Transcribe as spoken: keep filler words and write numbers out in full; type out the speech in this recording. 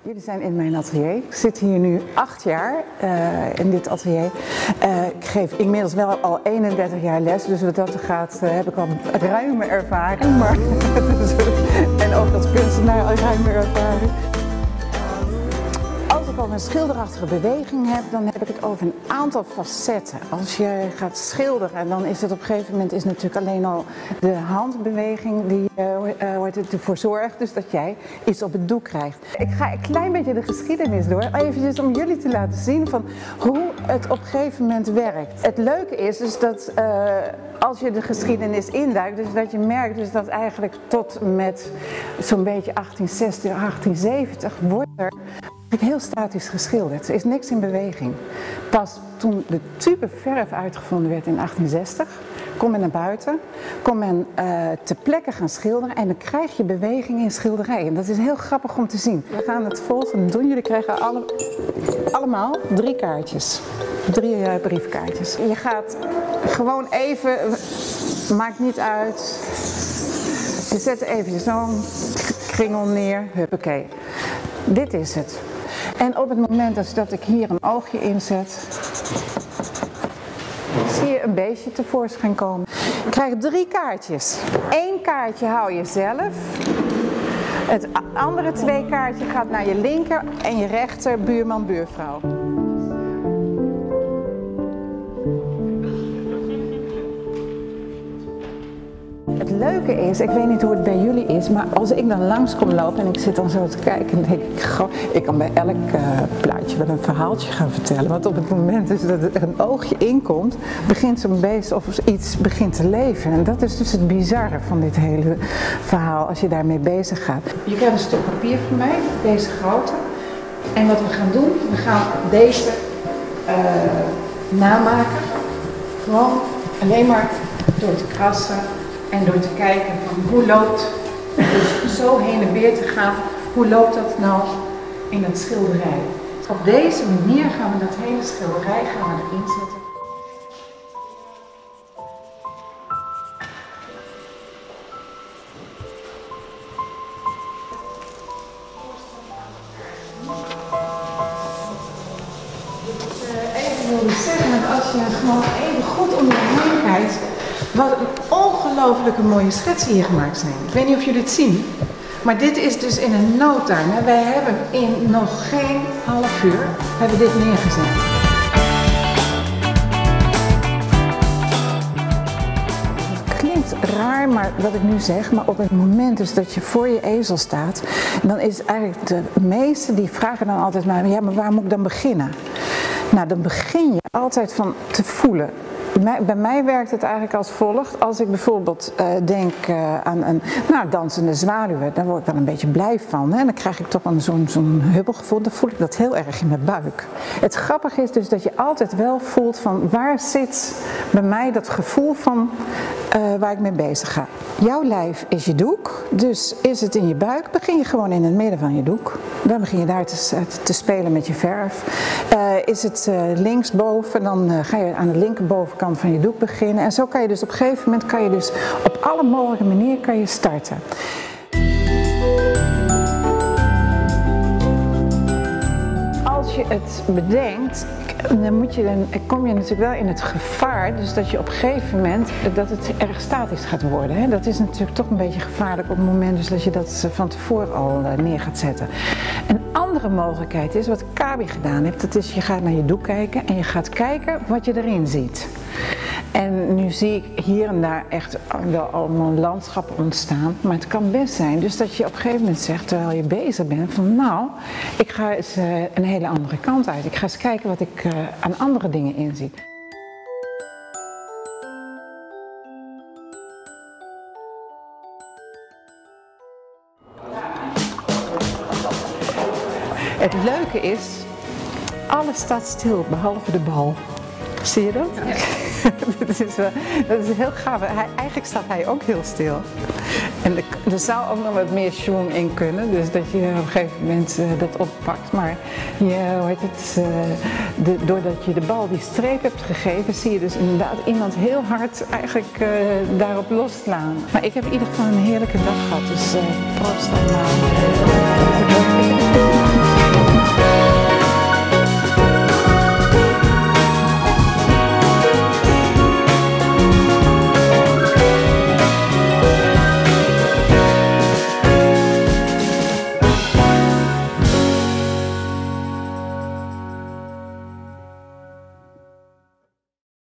Jullie zijn in mijn atelier. Ik zit hier nu acht jaar uh, in dit atelier. Uh, ik geef inmiddels wel al eenendertig jaar les, dus wat dat gaat uh, heb ik al ruime ervaring. Maar, en ook als kunstenaar al ruime ervaring. Als ik over een schilderachtige beweging heb, dan heb ik het over een aantal facetten. Als je gaat schilderen, dan is het op een gegeven moment is natuurlijk alleen al de handbeweging die uh, uh, ervoor zorgt dus dat jij iets op het doek krijgt. Ik ga een klein beetje de geschiedenis door, eventjes om jullie te laten zien van hoe het op een gegeven moment werkt. Het leuke is dus dat uh, als je de geschiedenis induikt, dus dat je merkt dus dat eigenlijk tot met zo'n beetje achttien zestig, achttien zeventig wordt er heel statisch geschilderd. Er is niks in beweging. Pas toen de tube verf uitgevonden werd in achttien zestig, kon men naar buiten, kon men uh, ter plekke gaan schilderen en dan krijg je beweging in schilderijen. Dat is heel grappig om te zien. We gaan het volgende doen. Jullie krijgen alle, allemaal drie kaartjes. Drie uh, briefkaartjes. Je gaat gewoon even, maakt niet uit. Je zet eventjes zo'n kringel neer. Huppakee. Dit is het. En op het moment dus dat ik hier een oogje inzet, zie je een beestje tevoorschijn komen. Je krijgt drie kaartjes. Eén kaartje hou je zelf. Het andere twee kaartje gaat naar je linker en je rechter buurman, buurvrouw. Het leuke is, ik weet niet hoe het bij jullie is, maar als ik dan langs kom lopen en ik zit dan zo te kijken, dan denk ik, goh, ik kan bij elk uh, plaatje wel een verhaaltje gaan vertellen. Want op het moment dus dat er een oogje inkomt, begint zo'n beest of iets begint te leven. En dat is dus het bizarre van dit hele verhaal, als je daarmee bezig gaat. Je krijgt een stuk papier van mij, deze grootte. En wat we gaan doen, we gaan deze uh, namaken. Gewoon alleen maar door te krassen. En door te kijken van hoe loopt, dus zo heen en weer te gaan, hoe loopt dat nou in het schilderij. Op deze manier gaan we dat hele schilderij gaan we erin zetten. Even wilde zeggen, want als je gewoon even goed om je heen kijkt, wat een ongelooflijke mooie schetsen hier gemaakt zijn. Ik weet niet of jullie het zien, maar dit is dus in een no time. Wij hebben in nog geen half uur hebben dit neergezet. Het klinkt raar, maar wat ik nu zeg, maar op het moment dus dat je voor je ezel staat, dan is eigenlijk de meeste die vragen dan altijd maar, ja, maar waar moet ik dan beginnen? Nou, dan begin je altijd van te voelen. Bij mij werkt het eigenlijk als volgt. Als ik bijvoorbeeld uh, denk uh, aan een nou, dansende zwaluwen, daar word ik wel een beetje blij van. Hè? Dan krijg ik toch zo'n zo'n hubbelgevoel, dan voel ik dat heel erg in mijn buik. Het grappige is dus dat je altijd wel voelt van waar zit bij mij dat gevoel van uh, waar ik mee bezig ga. Jouw lijf is je doek, dus is het in je buik, begin je gewoon in het midden van je doek. Dan begin je daar te, te spelen met je verf. Uh, is het uh, linksboven, dan uh, ga je aan de linkerbovenkant van je doek beginnen. En zo kan je dus op een gegeven moment kan je dus op alle mogelijke manieren kan je starten. Als je het bedenkt, dan, moet je, dan kom je natuurlijk wel in het gevaar, dus dat je op een gegeven moment dat het erg statisch gaat worden. Hè? Dat is natuurlijk toch een beetje gevaarlijk op het moment dus dat je dat van tevoren al neer gaat zetten. Een andere mogelijkheid is, wat Kabi gedaan heeft, dat is je gaat naar je doek kijken en je gaat kijken wat je erin ziet. En nu zie ik hier en daar echt wel allemaal landschappen ontstaan, maar het kan best zijn dus dat je op een gegeven moment zegt, terwijl je bezig bent, van nou, ik ga eens uh, een hele andere kant uit. Ik ga eens kijken wat ik uh, aan andere dingen inzie. Het leuke is, alles staat stil behalve de bal. Zie je dat? Ja. dat, is, uh, dat is heel gaaf. Hij, eigenlijk staat hij ook heel stil. En er, er zou ook nog wat meer schwung in kunnen, dus dat je op een gegeven moment uh, dat oppakt. Maar je, hoe heet het, uh, de, doordat je de bal die streep hebt gegeven, zie je dus inderdaad iemand heel hard eigenlijk uh, daarop losslaan. Maar ik heb in ieder geval een heerlijke dag gehad, dus uh, proost allemaal.